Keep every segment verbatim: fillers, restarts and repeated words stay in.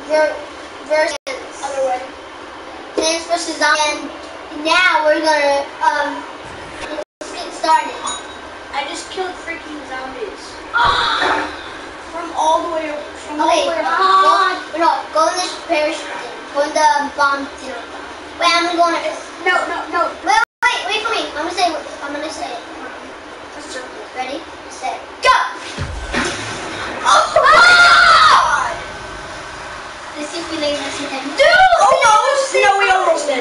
ver versus Other way. Plants versus Zombies. And now we're gonna um let's get started. I just killed freaking zombies. From all the way over. From all Okay, the way go, around. no, go in this parachute thing. Go in the bomb thing. Wait, I'm gonna go in it. No, no, no. Wait, wait, wait for me. I'm gonna say I'm gonna say it. That's a circle. Ready? Set. Go! Oh my god! Let's see if we land this again. Dude! Almost! No, we almost did.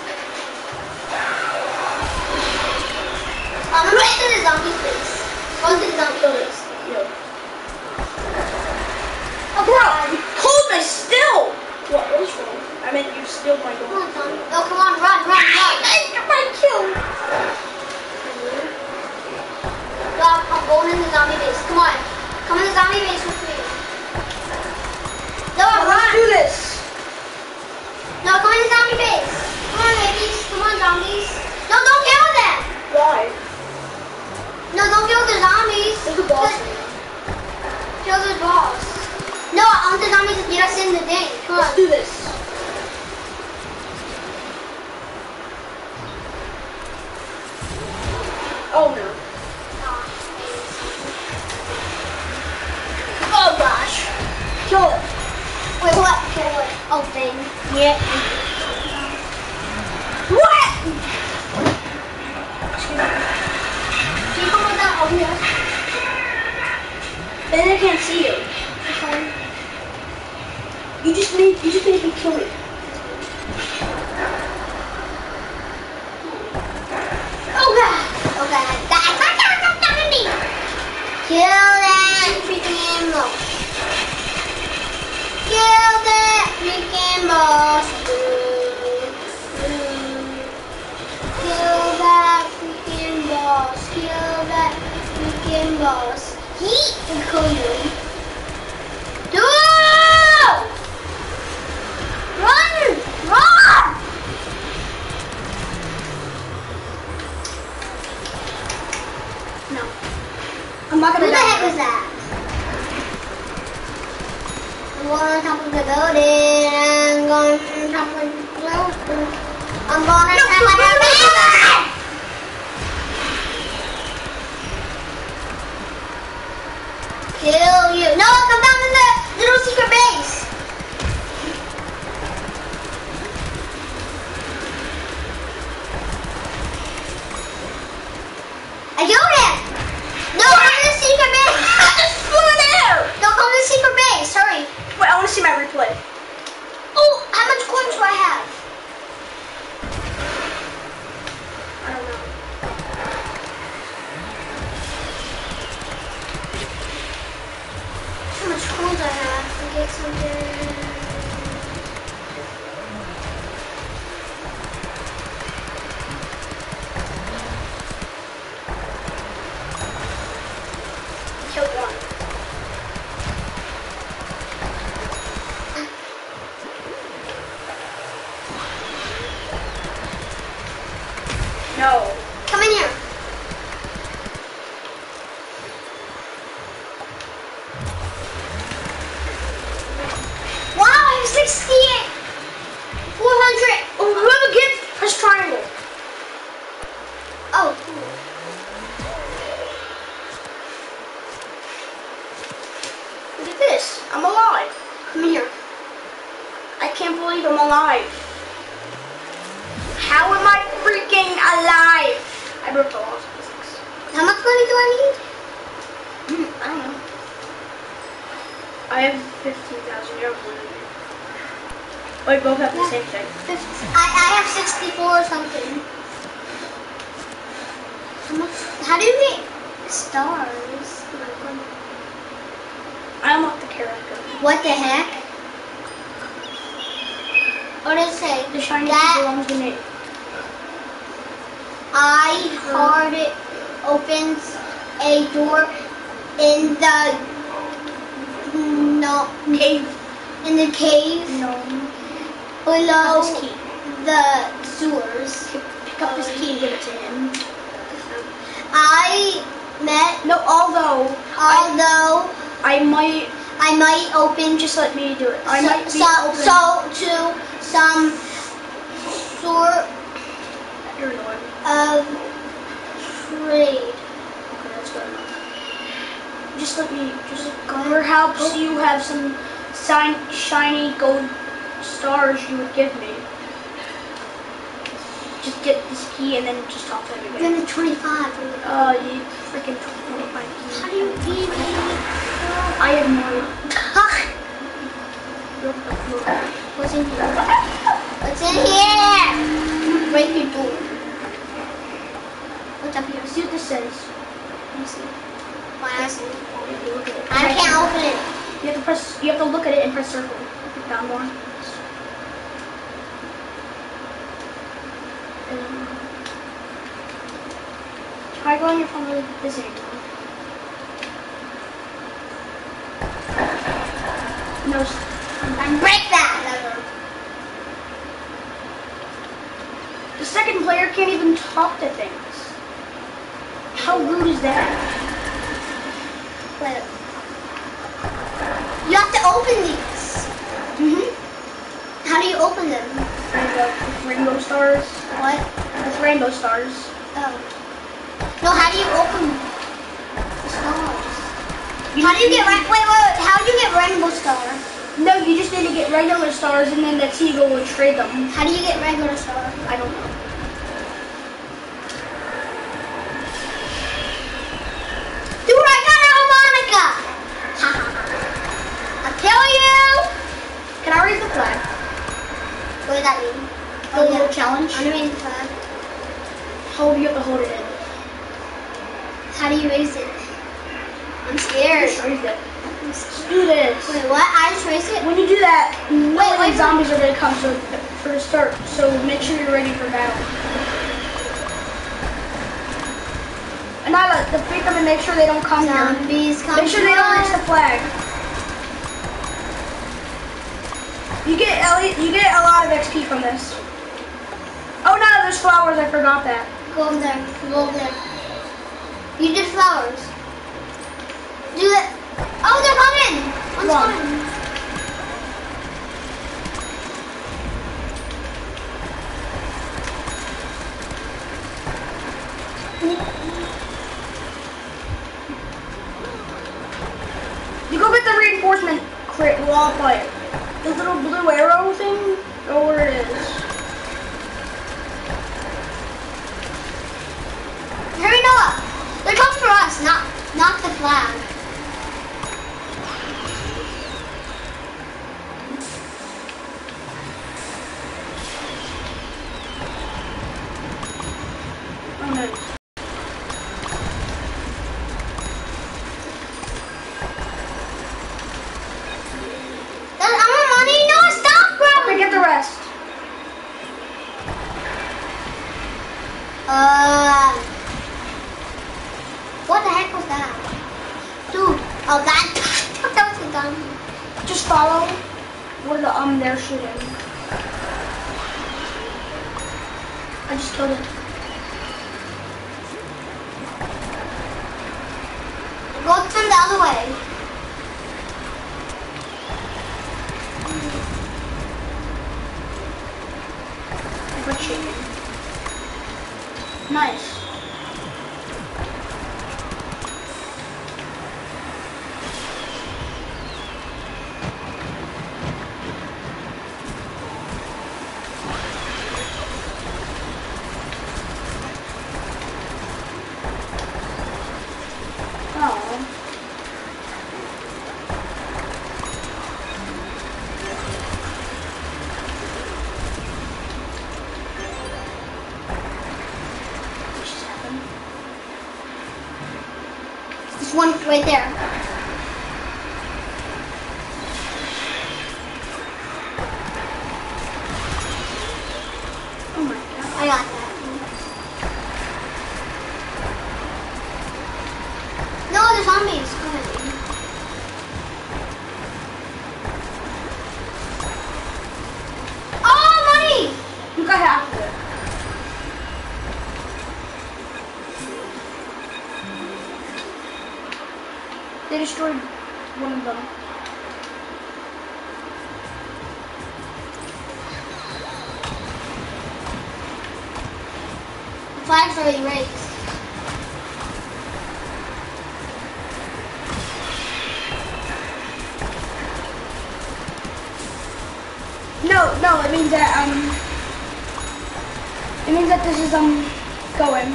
Um, I'm right to the zombie face. Go to the zombie face. Yo. Oh, Bro, hold me still! What, what is wrong? I mean, you still my come door. on, zombie. Oh, come on, run, run, run. I got my kill! Dog, I'm going in the zombie base. Come on. Come in the zombie base with me. No, Let's run. do this! No, come in the zombie base. Come on, babies. Come on, zombies. No, don't kill them. Why? No, don't kill the zombies. There's a boss. Kill the boss. No, I want the zombies to get us in the thing. Come Let's on. do this. Oh no. Oh gosh. Kill it. Wait, what? Kill what? Oh, thing. Yeah. What? Can you come with that over here? Then I can't see you. Okay. You just made you just made me kill it. Oh god! Oh god! Die! Stop, stop, stop, stop me! Kill that freaking boss! Kill that freaking boss! Kill that freaking boss! Kill that freaking boss! He can kill you. Do! Run! Run! No. I'm not Who gonna the die. heck was that? I'm going on top of the building. I'm going on top of the building. I'm going on top of the building. Kill you. No, come down in the little secret base. I killed him. No, come in the secret base. Just flew in the air. No, come in the secret base. Hurry. Wait, I want to see my replay. Oh, how much coins do I have? I don't know. How much coins I have to get something? Killed one. No. Come in here. Wow, I have sixty-eight. four hundred. Oh, whoever gets press triangle. Oh, cool. Look at this. I'm alive. Come in here. I can't believe I'm alive. How am I freaking alive? I broke the laws of physics. How much money do I need? Hmm, I don't know. I have fifteen thousand. You have one hundred. Oh, we both have the Yeah. same thing. fifty. I, I have sixty-four or something. How much? How do you get stars? I unlocked the carrot gun. What the heck? What does it say? The shiny That belongs to me. I heard it opens a door in the no Cave. in the cave No. below Pick up his key. the sewers. Pick up his key and give it to him. I met No, although although I might I might open. Just let me do it. I so, might be so, open. so to some sort You're annoying. of trade. Okay, that's good enough. Just let me, just perhaps you have some sign, shiny gold stars you would give me. Just get this key and then just talk to him again. Then it's twenty-five. Uh, you freaking twenty-five keys. How do you give me? I have no. What's in here? What's in here? Break your door. What's up here? See what this says. Let me see. Why I see? Look at it. I can't open it. You have to press. You have to look at it and press circle. Down more. Um, try going your phone really busy. No. And break that lever. The second player can't even talk to things. How rude is that? Wait. You have to open these. Mm-hmm. How do you open them? Rainbow, with rainbow stars. What? With rainbow stars. Oh. No, how do you open the stars? You How do you get ra- wait, wait, wait, how do you get rainbow star? No, you just need to get regular stars and then that's how you go and trade them. How do you get regular star? I don't know. Dude, I got a harmonica! Ha ha ha. I'll kill you! Can I raise the flag? What does that mean? The little challenge? I'm gonna raise the flag. How do you have to hold it in? How do you raise it? I'm scared. Just raise it. Let's do this. Wait, what? I just raised it? When you do that, Wait, wait, wait, zombies are gonna come so for the start. So make sure you're ready for battle. And I like defeat them and make sure they don't come here. Zombies come Make sure they don't reach the flag. You get Elliot, you get a lot of X P from this. Oh no, there's flowers. I forgot that. Go over there. Go over there. You did flowers. Do it. Oh, they're coming. One's One. coming. You go get the reinforcement crate wall fight. The little blue arrow thing. Go where it is. Hurry, Noah. They're coming for us, not not the flag. Oh nice. That's our money. Noah, stop, bro. Okay, get the rest. Uh, what the heck was that? Dude, oh that, that was a gun. Just follow where the um they're shooting. I just killed it. Go from the other way. I got shaken. Nice. Oh. What just happened? There's one right there. Oh my god. I got that. No, there's zombies. Go ahead. Oh, money! You got half of it. They destroyed one of them. flags are erased. No, no, it means that um, it means that this is um going.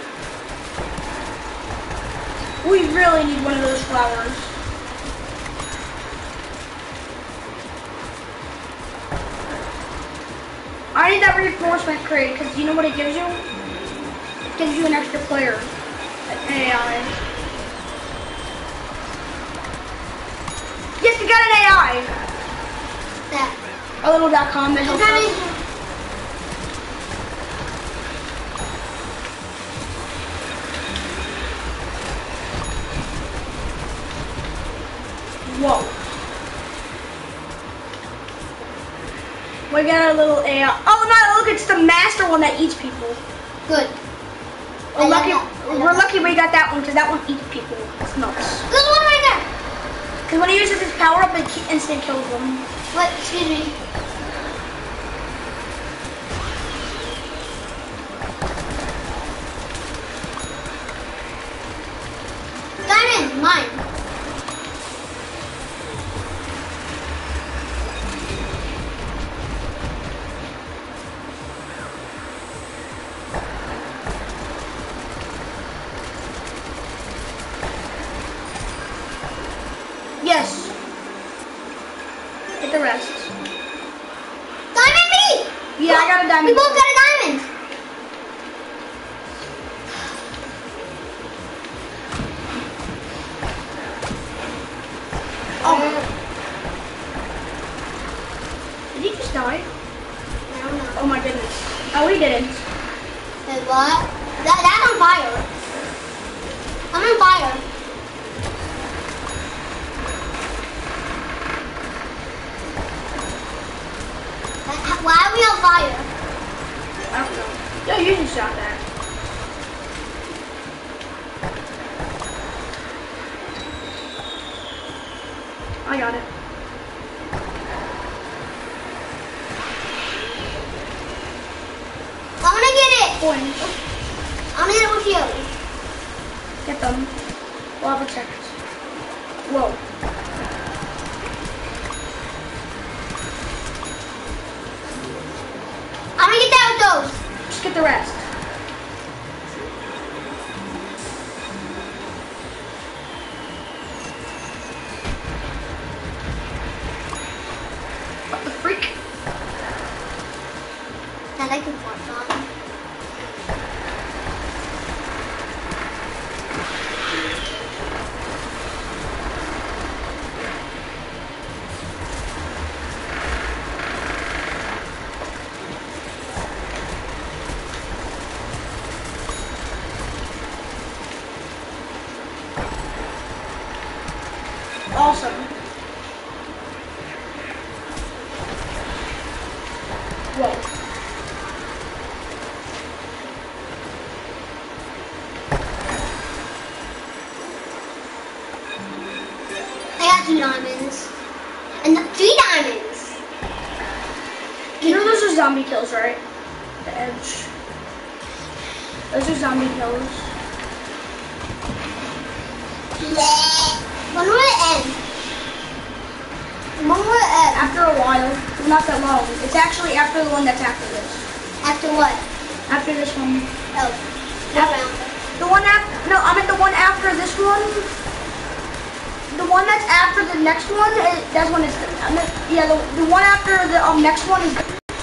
We really need one of those flowers. I need that reinforcement crate because you know what it gives you? It gives you an extra player, an A I. Yes, we got an A I. That. A little dot com that helps us. Whoa. We got a little A I. Oh no, look, it's the master one that eats people. Good. We're lucky, we're lucky we got that one because that one eats people. It's nuts. There's one right there. Because when he uses his power up, it instant kills them. Wait, excuse me. Diamond, mine. Yes. Get the rest. Diamond me! Yeah, I got a diamond. We both got a diamond. Oh. Did he just die? I don't know. Oh my goodness. Oh, he didn't. Wait, what? That, that's on fire. I'm on fire. That- Why are we on fire? I don't know. Yeah, you just shot that. I got it. I'm gonna get it. Coins. I'm gonna get it with you. Get them. We'll have a check. Whoa. I'm gonna get that with those. Just get the rest. What the freak? That I can work on. Awesome. Whoa. I got two diamonds. And the three diamonds. You know those are zombie kills, right? The edge. Those are zombie kills. When will it end? When will it end? After a while. Not that long. It's actually after the one that's after this. After what? After this one. Oh. After, the one after, no, I meant the one after this one. The one that's after the next one, it, that's when it's, I meant, yeah, the, the one after the um, next one is.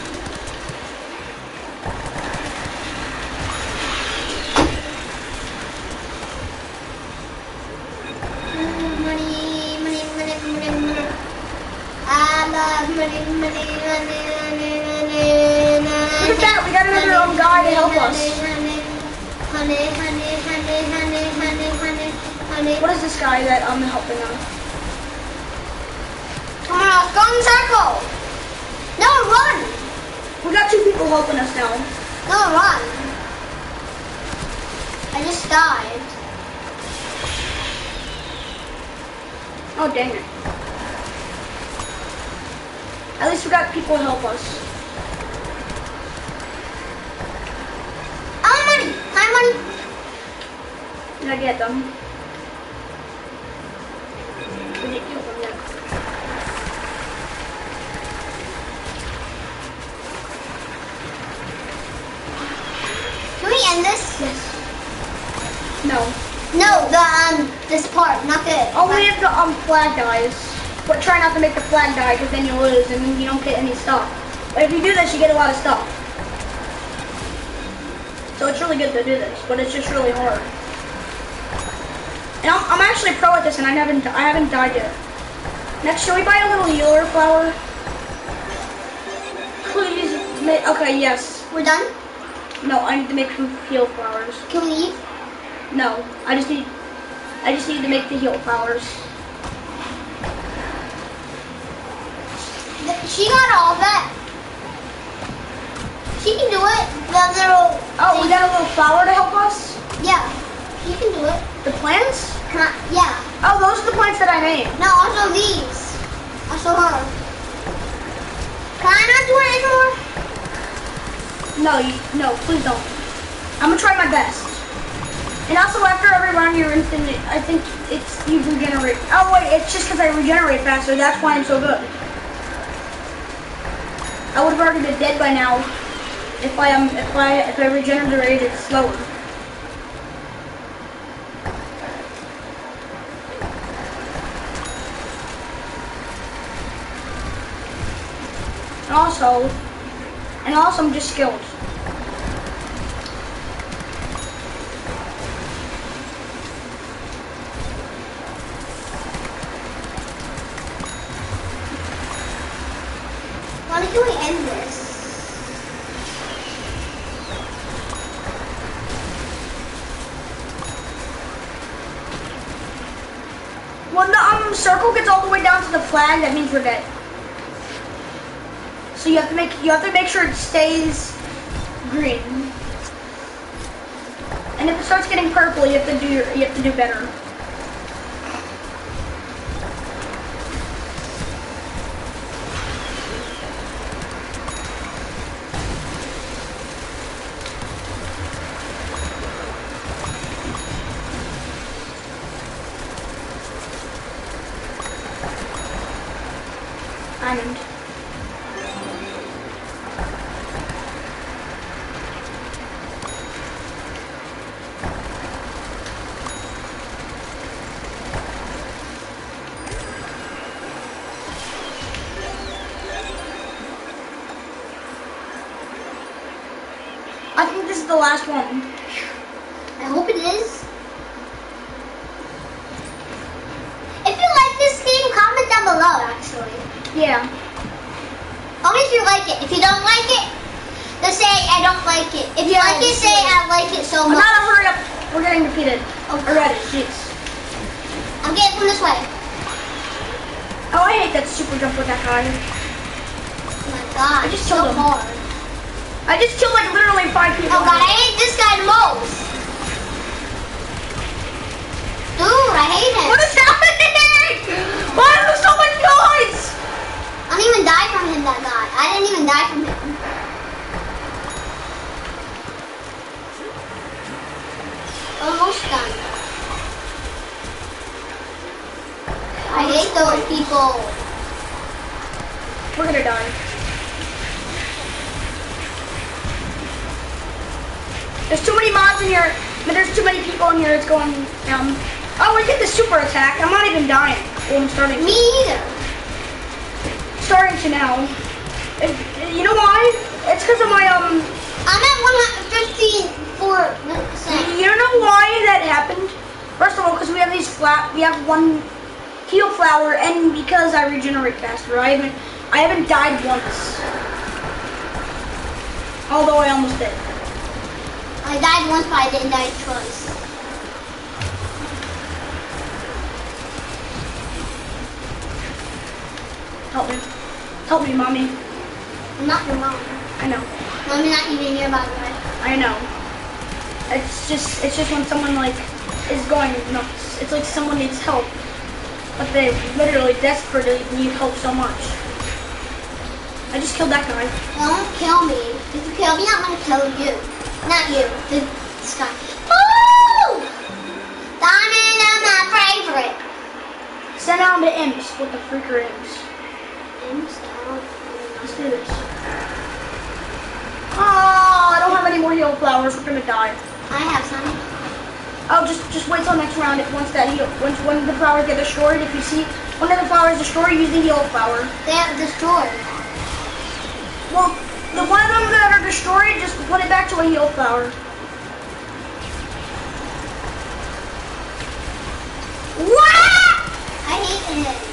Money, money, money, money, money. I love money, money, money, money, money, money. Look at that, we got another um, guy to help us. Honey, honey, honey, honey, honey, honey, honey, honey. What is this guy that I'm um, helping us? Come on, let's go in the circle. No, run. We got two people helping us now. No, run. I just died. Oh, dang it. At least we got people to help us. I want money. money? Did I get them? We didn't kill them yet. Can we end this? Yes. No. No, the um, this part, not the. Only if the um flag dies. But try not to make the flag die, because then you lose and then you don't get any stuff. But if you do this, you get a lot of stuff. So it's really good to do this, but it's just really hard. And I'm, I'm actually pro at this, and I haven't I haven't died yet. Next, should we buy a little healer flower? Please. Make, okay. Yes. We're done. No, I need to make some heal flowers. Can we leave? No, I just need I just need to make the heal flowers. She got all of that. She can do it. The little. Oh, we got a little flower to help us? Yeah, she can do it. The plants? Can I, yeah. Oh, those are the plants that I made. No, also these. Also her. Can I not do it anymore? No, you, no, please don't. I'm gonna try my best. And also, after every round you're infinite, I think it's you regenerate. Oh wait, it's just because I regenerate faster. That's why I'm so good. I would have already been dead by now if I um if I if I regenerated slower. And also, and also I'm just skilled. Why don't we end this? When the um circle gets all the way down to the flag, that means we're dead. So you have to make you have to make sure it stays green. And if it starts getting purple, you have to do your, you have to do better. Diamond. I think this is the last one. I hope it is. If you like this game, comment down below, actually. Yeah. Only if you like it. If you don't like it, just say I don't like it. If you Yeah, like it, say I like it so I'm much. not hurry up. We're getting defeated. Oh, Already, jeez. I'm getting from this way. Oh, I hate that super jump with that guy. Oh my god, I just so killed him. hard. I just killed like literally five people. Oh god, I hate this guy the most. Dude, I hate him. What is happening? Why are there so many guys? I didn't even die from him, that guy. I didn't even die from him. Almost done. I hate those people. We're gonna die. There's too many mods in here. But there's too many people in here. It's going down. Oh, we get the super attack. I'm not even dying. Well, I'm starting. Me either. Starting to now. It, you know why? It's because of my um. I'm at one hundred fifty-four percent. You don't know why that happened? First of all, because we have these flat. We have one heal flower, and because I regenerate faster. I haven't. I haven't died once. Although I almost did. I died once, but I didn't die twice. Help me. Help me, mommy. I'm not your mom. I know. Mommy's not even here, by the way. I know. It's just, it's just when someone like is going nuts. It's like someone needs help, but they literally desperately need help so much. I just killed that guy. Don't kill me. If you kill me, I'm gonna kill you. Not you. This guy. great. Send out the imps with the freaker imps. Imps out. Let's do this. Oh, I don't have any more heal flowers. We're gonna die. I have some. Oh, just just wait till next round. If once that heal, once when the flowers get destroyed, if you see one of the flowers destroyed, use the heal flower. They have destroyed. Well, the one of them that are destroyed, just put it back to a heal flower. What? I hate it.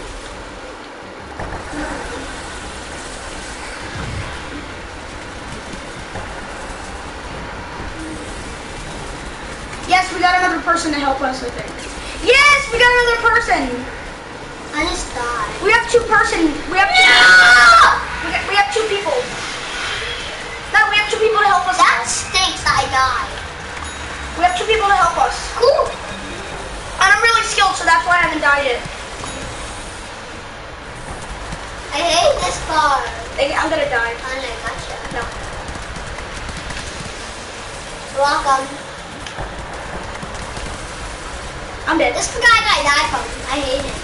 Yes, we got another person to help us, I think. Yes, we got another person. I just died. We have two person. We have two. No! We, got, we have two people. No, we have two people to help us. That stinks. I died. We have two people to help us. Cool. And I'm really skilled, so that's why I haven't died yet. I hate this car. I'm gonna die. Oh no, gotcha. No. Welcome. I'm dead. This is the guy I died from. I hate him.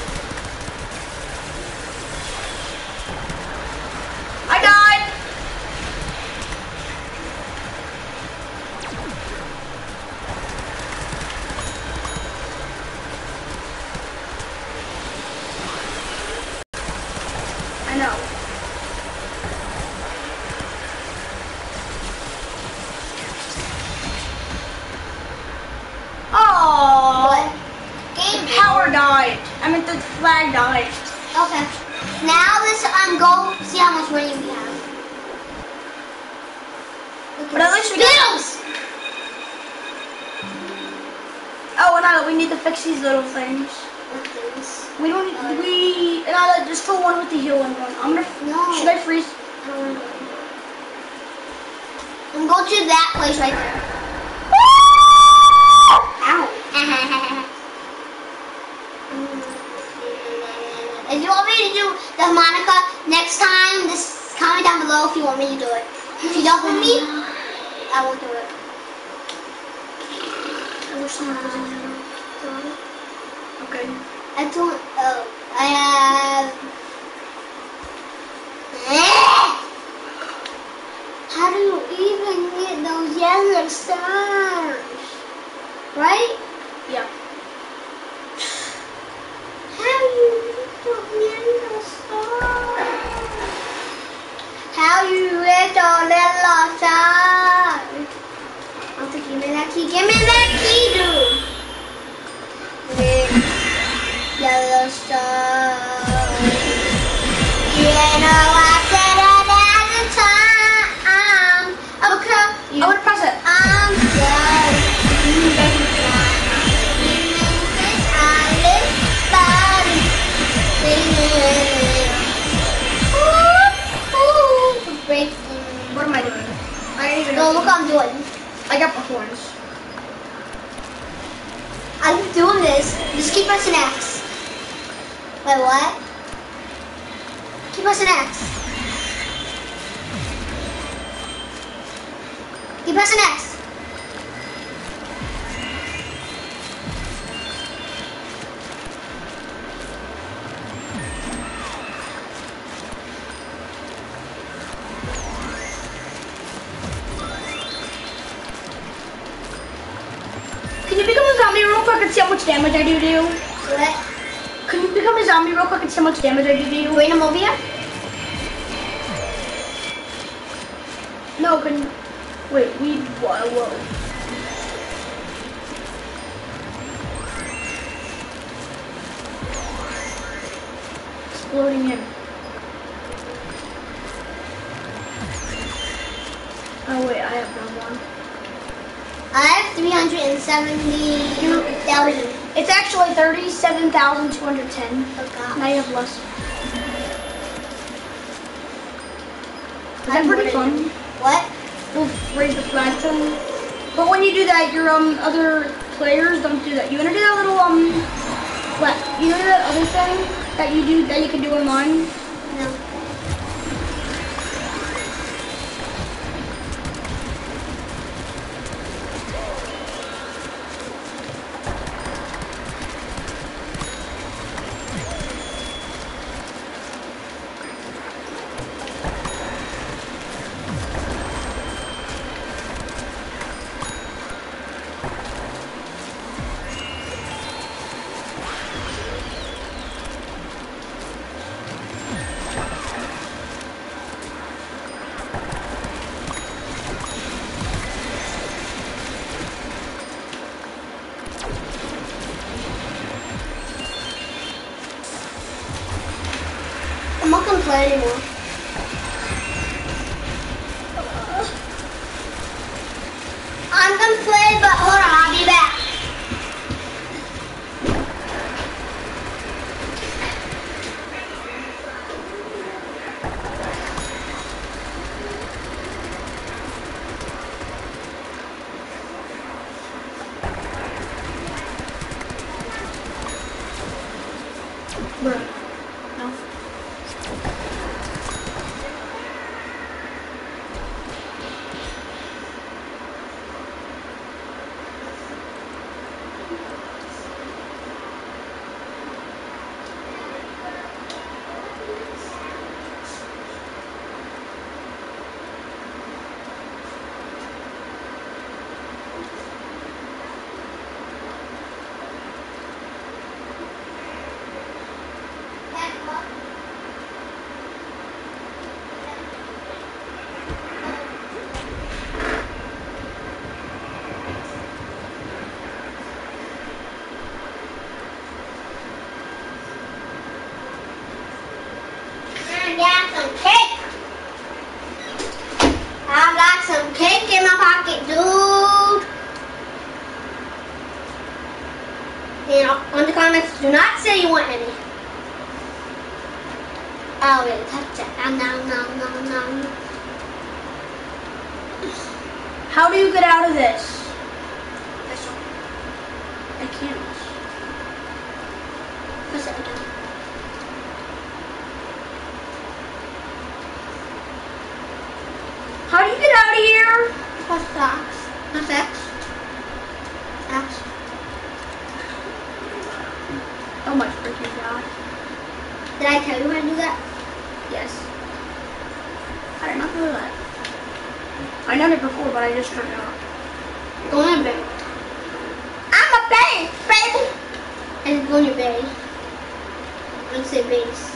I died. I know. Oh. What? Game Power died. I mean, the flag died. Okay. Now let's um go see how much money we have. But at least we got- Skittles! Oh, and I, we need to fix these little things. What things? We don't. We. And I just fill one with the healing one. I'm gonna. No. Should I freeze? I don't want to go. I'm going to that place right there. Ow. If you want me to do the harmonica next time, just comment down below if you want me to do it. If you don't want me, I won't do it. I wish someone was in here. Okay. I don't. Oh, I have. How do you even get those yellow stars? Right? Yeah. How do you get those yellow stars? How you get those yellow stars? I'll take give me that key. Give me that key, dude. With yellow stars. You know I said it at the time. Okay. I would press it. I'm sorry. You make me cry. You make me cry. This body. Ooh, ooh. Breaking. What am I doing? I didn't even No, know. look what I'm doing. I got the horns. I'm doing this. Just keep pressing X. Wait, what? Keep pressing X. Keep pressing X. Can you become a zombie real quick and see how much damage I do to you? What? Can you become a zombie real quick and see how much damage I do to you? Wait, I'm over here. No, can you... Wait, we... Whoa, whoa. Exploding in. Oh wait, I have no one. I have three hundred seventy thousand. It's actually thirty-seven thousand two hundred ten. Oh god. Now you have less. Is that pretty fun? What? We'll raise the flag thing. But when you do that, your um other players don't do that. You wanna do that little um what? You know that other thing that you do that you can do online? No. play anymore. I'm gonna play, but hold on, I'll be back. Bro. No. I got some cake. I got some cake in my pocket, dude. And on the comments, do not say you want any. Oh, wait, touch it. Um, no, no, no, no. How do you get out of this? This one. I can't. Press it again. How do you get out of here? Press the X. Press X. X. Oh my freaking god. Did I tell you how to do that? Yes. I did not know that. I done it before, but I just turned it off. Go on your bed. I'm a base, baby. And go on your base. I'm gonna say base.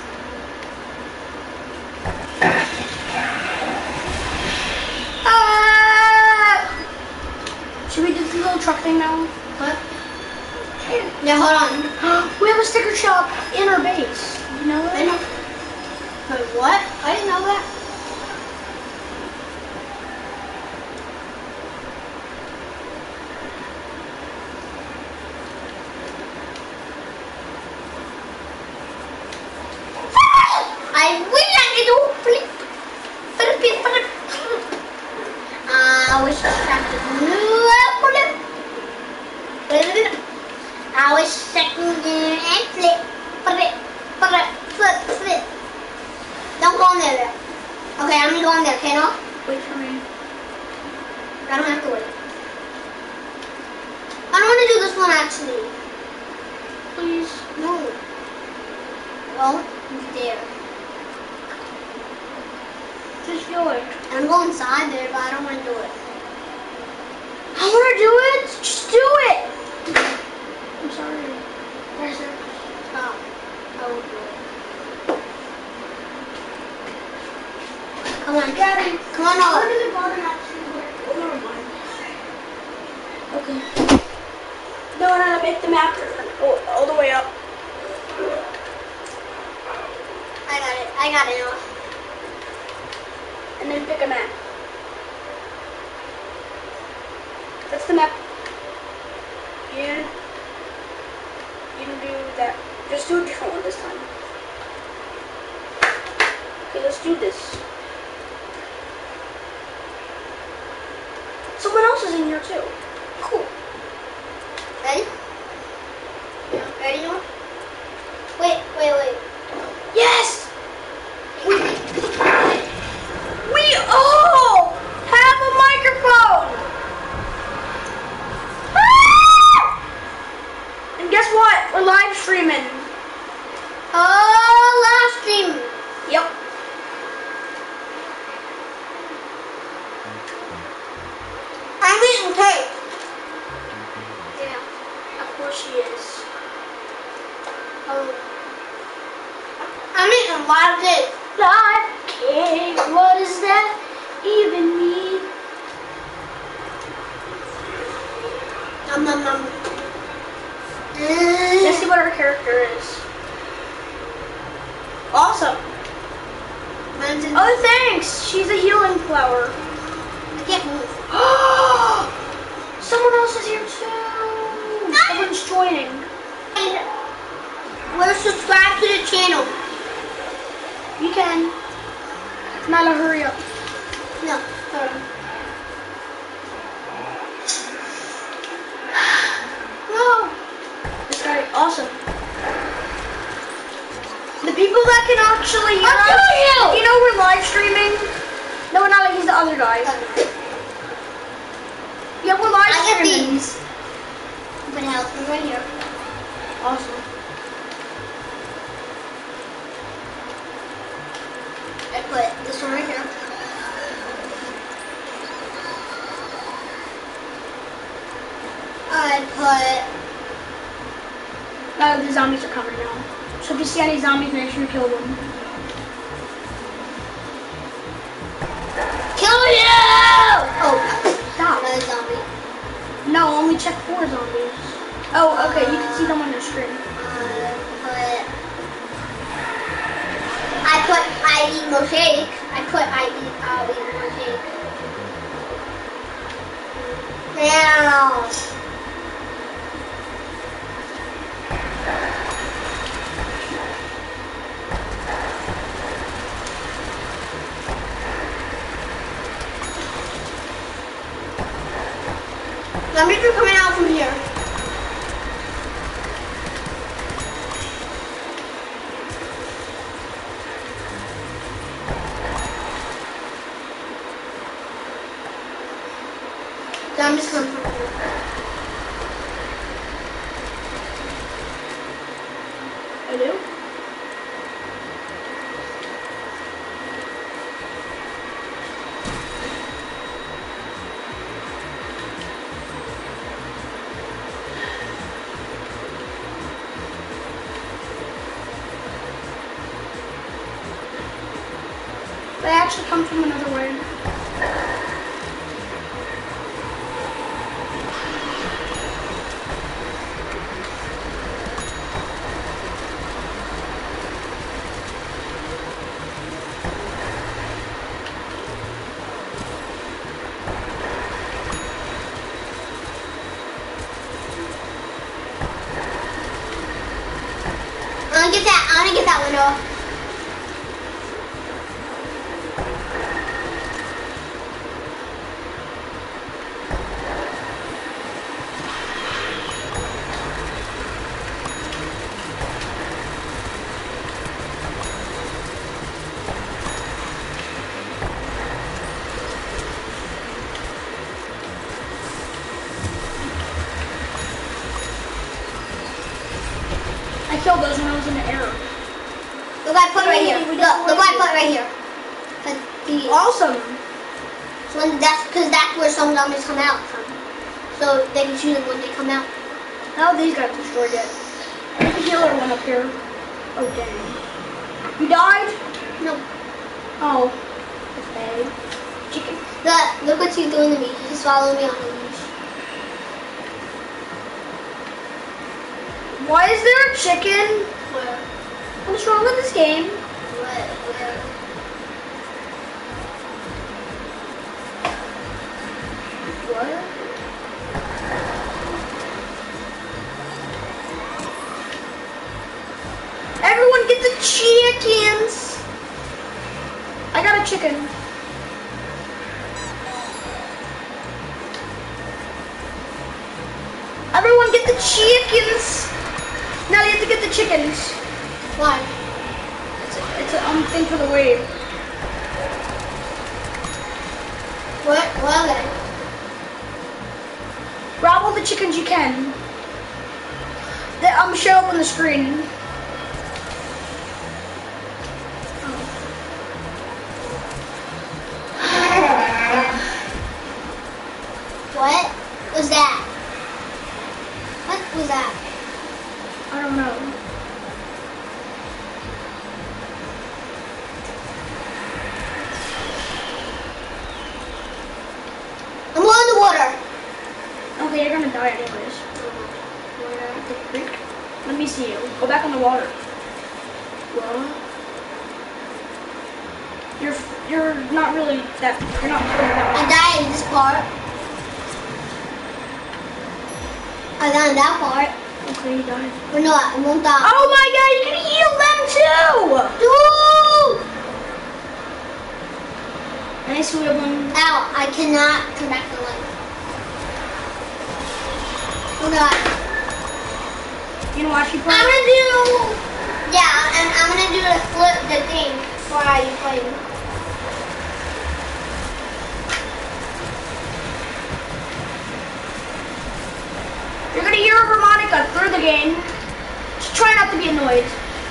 Ah! Should we do the little truck thing now? What? Yeah, hold on. We have a sticker shop in our base. You know that? I know. Wait, what? I didn't know that. I wish I could do flip. Flip, flip, flip. I wish I could do flip. Flip. I wish I could do and flip. Flip, flip, flip, flip. Don't go in there. Okay, I'm gonna go in there, okay, no? Wait for me. I don't have to wait. I don't want to do this one actually. Please. No. Well, it's there. Just do it. I'm going inside there, but I don't want to do it. I want to do it. Just do it. I'm sorry. There's a stop. I won't do it. Come on, Daddy. Come on over. Go to the bottom actually. Oh, never mind. Okay. No, no, no, make the map different. Oh, all the way up. I got it. I got it now. And then pick a map. That's the map. And you can do that. Just do a different one this time. Okay, let's do this. Someone else is in here too. Cool. Ready? Ready, you? Wait, wait, wait. Yes! We, we all have a microphone! Ah! And guess what? We're live streaming. Oh, live stream. Yep. I'm eating cake. friends in Oh, thanks. She's a healing flower. I can't move. Someone else is here too. Someone's joining. We're subscribed to the channel. You can. Nala, hurry up. No, sorry. No. This guy, awesome. The people that can actually hear I'm us, killing you! you know we're live streaming. No, Nala, he's the other guy. Yeah, we're live I get streaming. these. But health is right here. Awesome. I put this one right here. I put. Uh, the zombies are coming now. So if you see any zombies, make sure you kill them. Kill you! Oh, Stop. another zombie. No, only check four zombies. Oh, okay, you can see them on your screen. I put. I put. I eat mosaic. I put. I eat. I'll eat mosaic. Now. Zombies are coming out from here. Zombies come from here. I do? They actually come from another way. I wanna get that. I wanna get that window. I killed those when I was in the air. Look what I put right here. Look, look what I put right here. Cause these. Awesome. So when that's because that's where some zombies come out from. So they can shoot them when they come out. How these got destroyed yet? There's a healer one up here. Oh dang. You died? No. Oh. That's bad. Chicken. Look, look what you're doing to me. He's following me on the leash. Why is there a chicken? Where? What's wrong with this game? What? Where? What? Everyone get the chickens! I got a chicken. Everyone get the chickens! Now you have to get the chickens. Why? It's a, it's a um thing for the wave. What? What are they? Grab all the chickens you can. They, um, show up on the screen. What was that? What was that? I don't know. I'm on the water. Okay, you're gonna die anyways. Let me see you. Go back on the water. What? You're you're not really that. You're not really that. I died in this part. I died in that part. Okay, you died. But no, I won't die. Oh my god, you can heal them too! Dude! Nice one. Ow, I cannot turn back the light. Oh god. You know watch you play? I'm gonna do, yeah, and I'm gonna do the flip, the thing while you play. You're gonna hear a harmonica through the game. Just try not to be annoyed.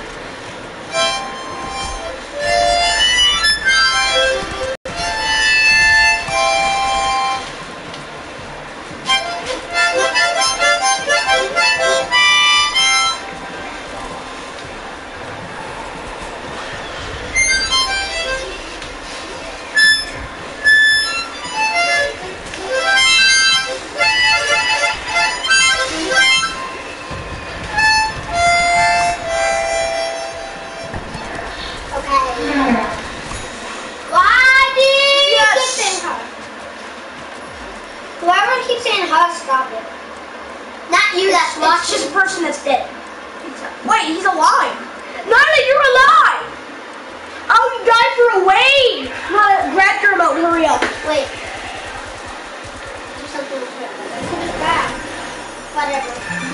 Stop it. Not you, that's It's watching. just a person that's dead. Wait, he's alive. Nana, you're alive. Oh, you died for a wave. Nana, grab your remote. Hurry up. Wait. Do something with it. Put it back. Whatever.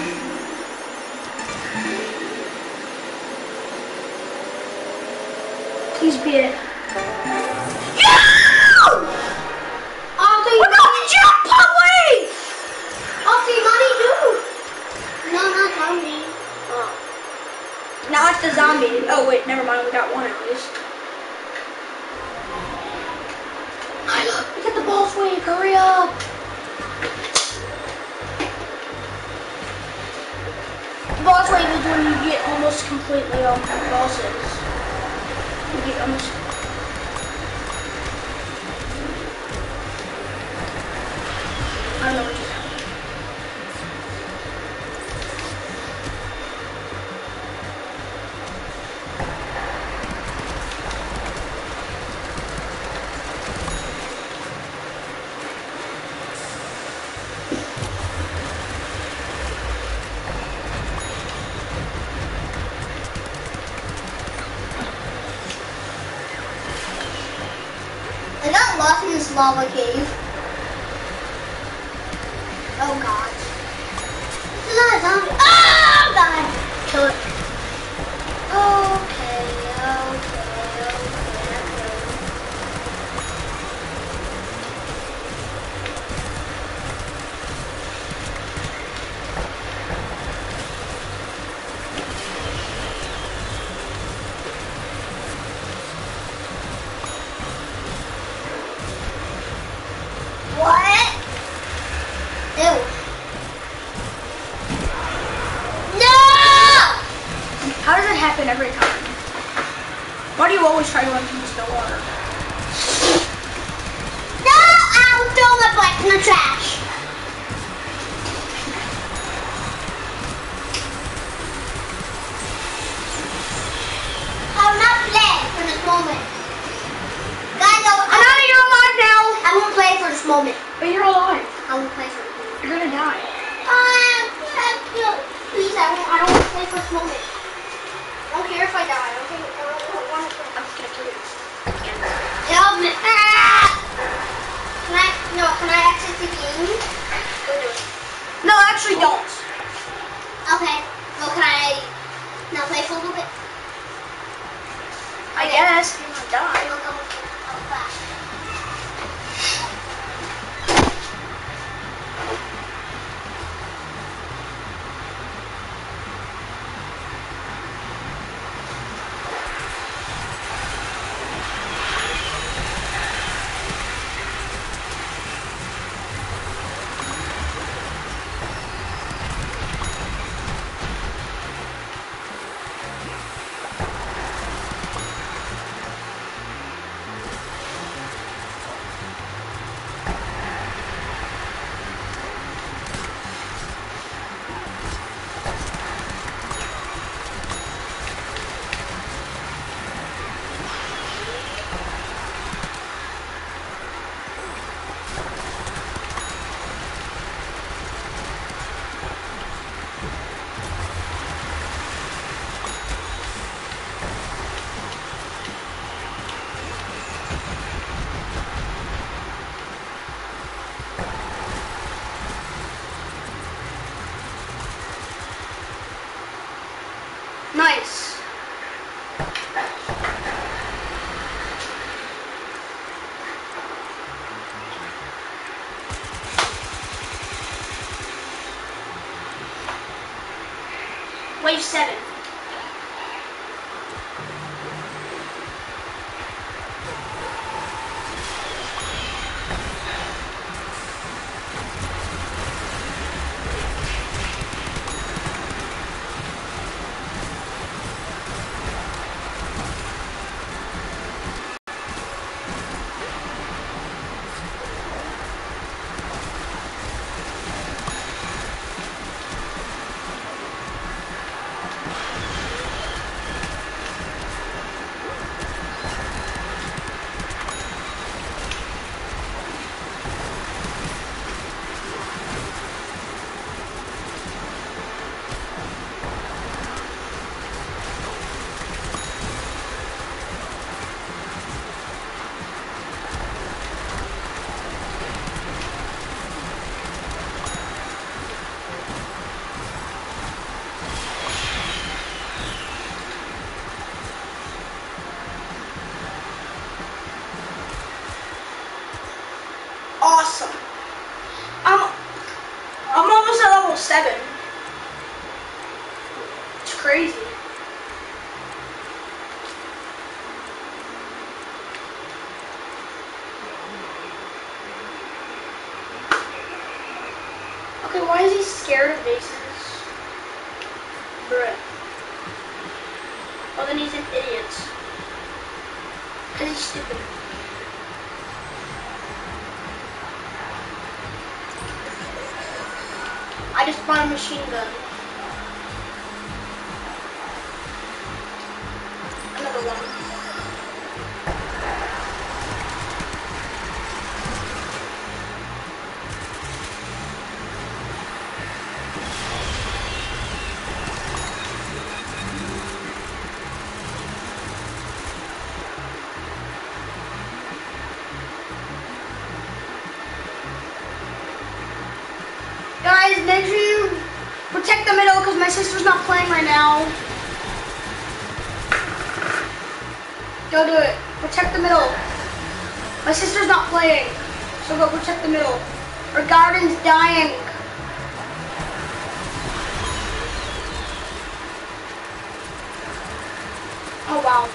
Please beat it. Oh, so you What about the jackpot wave? Oh, so you money too. No, not zombie. Oh. Now it's the zombie. Oh wait, never mind. We got one at least. I look. We got the boss wave. Hurry up. The boss wave is when you get almost completely off the bosses. You get almost. I don't know what you're saying. I got lost in this lava cave. Oh god. This is not a zombie. Oh god! Kill it. Okay, okay, okay, okay. What? Ew. No! How does it happen every time? Why do you always try to empty the water? No! I'll throw my butt in the trash. I'm not playing for this moment. Guys, I'll, I'm out of your alive now! I won't play for this moment. But you're alive. I won't play for this moment. You're gonna die. Uh, please, I don't, I don't want to play for this moment. I don't care if I die. I don't, think, I don't, I don't want to play. I'm just gonna kill you. Help me. Ah! Can I, no, can I exit the game? Go do it. No, actually don't. Okay. Well, can I now play for a little bit? I guess you're gonna die. I'll come with you. I'll be back. Nice. Wave seven. Awesome. I'm, I'm almost at level seven. It's crazy. Okay, why is he scared of bases? Bruh. Well, then he's an idiot. Because he's stupid. I just bought a machine gun. Another one. Guys, make sure you protect the middle because my sister's not playing right now. Go do it. Protect the middle. My sister's not playing, so go protect the middle. Our garden's dying. Oh wow.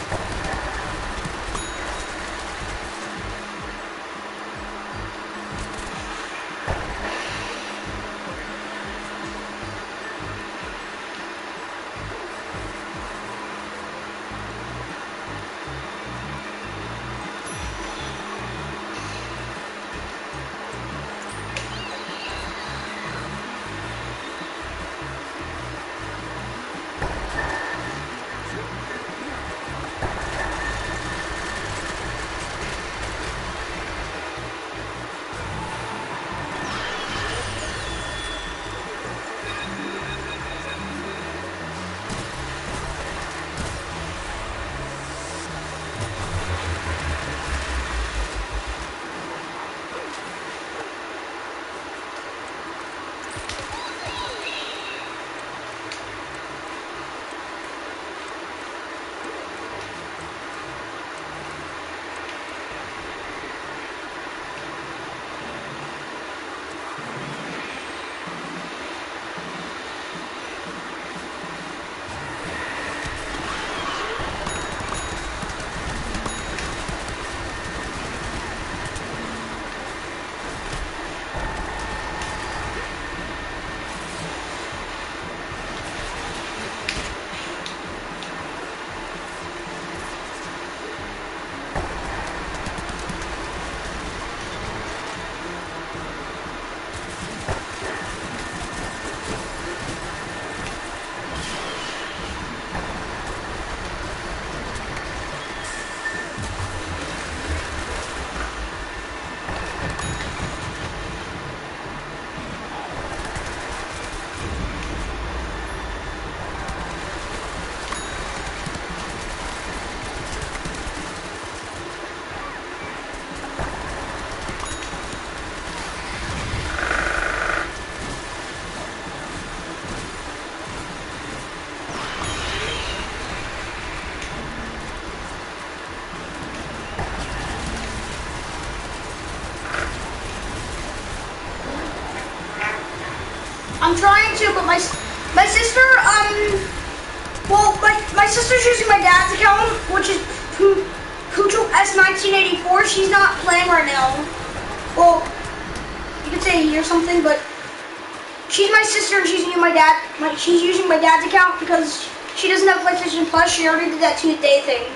I'm trying to, but my my sister, um, well, my my sister's using my dad's account, which is Poochel S nineteen eighty-four. She's not playing right now. Well, you could say he or something, but she's my sister and she's using my dad. My, she's using my dad's account because she doesn't have PlayStation Plus. She already did that Tuesday thing.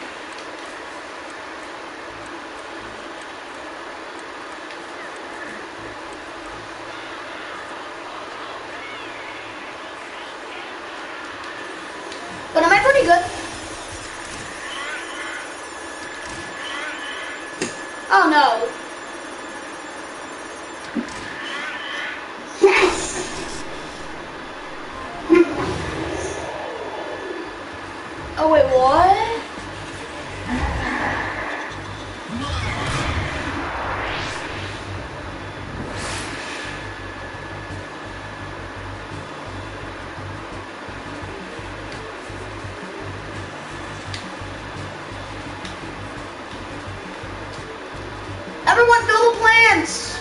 But am I pretty good? Oh no. Yes! Oh wait, what? Everyone fill the plants!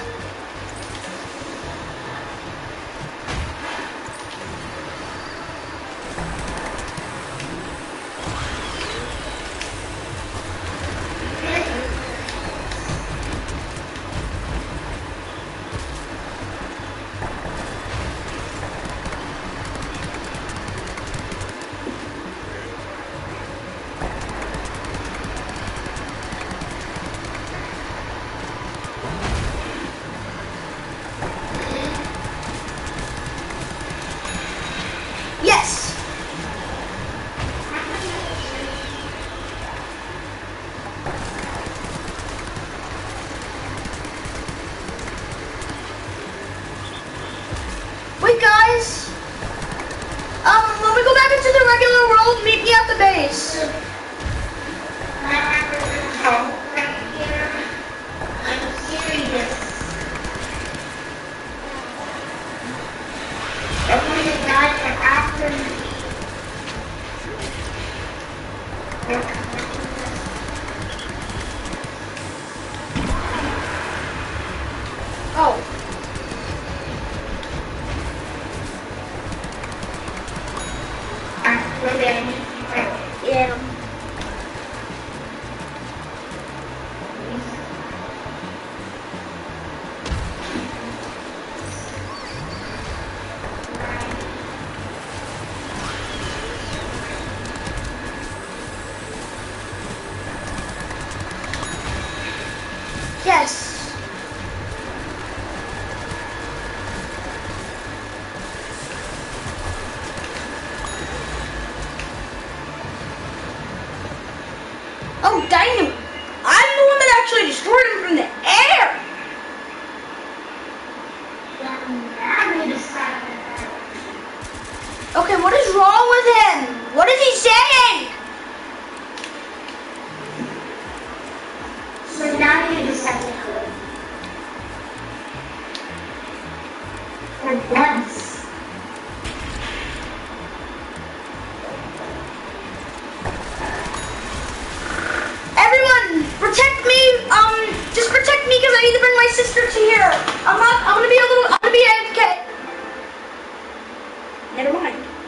Yes! Wait guys! Um, when we go back into the regular world, meet me at the base. I'm serious. Everyone that died for after me. Oh. Yeah. Yes. Oh, dang him. I'm the one that actually destroyed him from the air. Okay, what is wrong with him? What is he saying? So now you decide to quit. For once. Everyone, protect me. Um, just protect me because I need to bring my sister to here. I'm not. I'm gonna be a little. I'm gonna be A F K. Never mind.